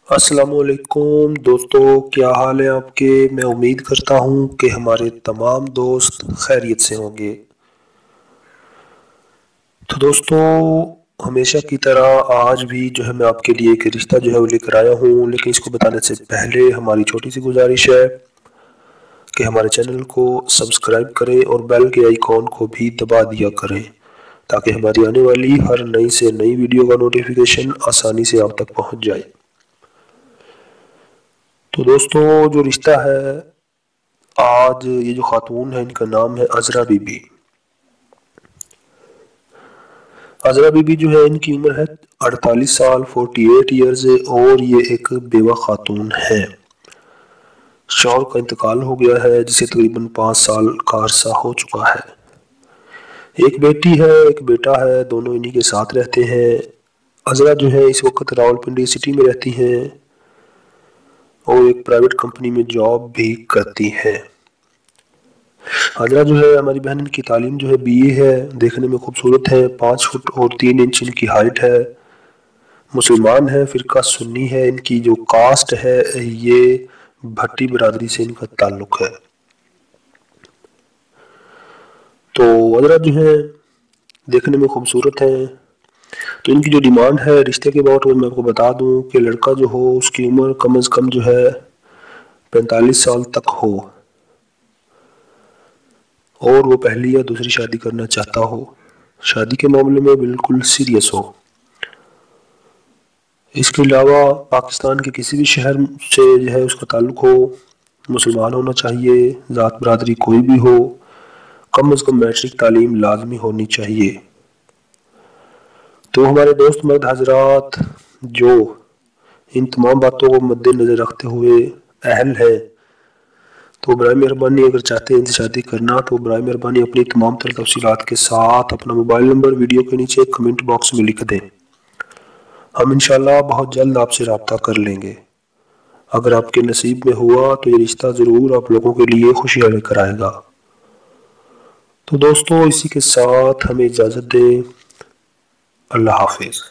السلام علیکم دوستو، کیا حال ہے آپ کے؟ میں امید کرتا ہوں کہ ہمارے تمام دوست خیریت سے ہوں گے۔ تو دوستو، ہمیشہ کی طرح آج بھی میں آپ کے لیے ایک رشتہ وہ لے کر آیا ہوں، لیکن اس کو بتانے سے پہلے ہماری چھوٹی سی گزارش ہے کہ ہمارے چینل کو سبسکرائب کریں اور بیل کے آئیکن کو بھی دبا دیا کریں تاکہ ہماری آنے والی ہر نئی سے نئی ویڈیو کا نوٹیفیکیشن آسانی سے آپ تک پہنچ جائے۔ تو دوستو، جو رشتہ ہے آج، یہ جو خاتون ہے ان کا نام ہے عذرا بی بی۔ عذرا بی بی ان کی عمر ہے 48 سال 48 ایئرز، اور یہ ایک بیوہ خاتون ہے۔ شوہر کا انتقال ہو گیا ہے جسے تقریباً 5 سال کا عرصہ ہو چکا ہے۔ ایک بیٹی ہے، ایک بیٹا ہے، دونوں انہی کے ساتھ رہتے ہیں۔ عذرا اس وقت راولپنڈی سٹی میں رہتی ہیں اور ایک پرائیویٹ کمپنی میں جاب بھی کرتی ہیں۔ عذرا ہماری بہن کی تعلیم بی اے ہے، دیکھنے میں خوبصورت ہے، 5 فٹ اور 3 انچ ان کی ہائٹ ہے، مسلمان ہے، فرقہ سنی ہے، ان کی جو کاسٹ ہے یہ بھٹی برادری سے ان کا تعلق ہے۔ تو عذرا دیکھنے میں خوبصورت ہے، تو ان کی جو ڈیمانڈ ہے رشتے کے بعد وہ میں آپ کو بتا دوں کہ لڑکا ہو اس کی عمر کم از کم 45 سال تک ہو، اور وہ پہلی یا دوسری شادی کرنا چاہتا ہو، شادی کے معاملے میں بالکل سیریس ہو۔ اس کے علاوہ پاکستان کے کسی بھی شہر سے اس کا تعلق ہو، مسلمان ہونا چاہیے، ذات برادری کوئی بھی ہو، کم از کم میٹرک تعلیم لازمی ہونی چاہیے۔ تو ہمارے دوست مرد حضرات جو ان تمام باتوں کو مد نظر رکھتے ہوئے اہل ہے، تو برائے مہربانی اگر چاہتے ہیں ان سے شادی کرنا تو برائے مہربانی اپنی تمام تر تفصیلات کے ساتھ اپنا موبائل نمبر ویڈیو کے نیچے کمنٹ باکس میں لکھ دیں، ہم انشاءاللہ بہت جلد آپ سے رابطہ کر لیں گے۔ اگر آپ کے نصیب میں ہوا تو یہ رشتہ ضرور آپ لوگوں کے لیے خوشیاں لے کر آئے گا۔ تو دوستو، اسی کے ساتھ ہمیں اجازت دیں، اللہ حافظ۔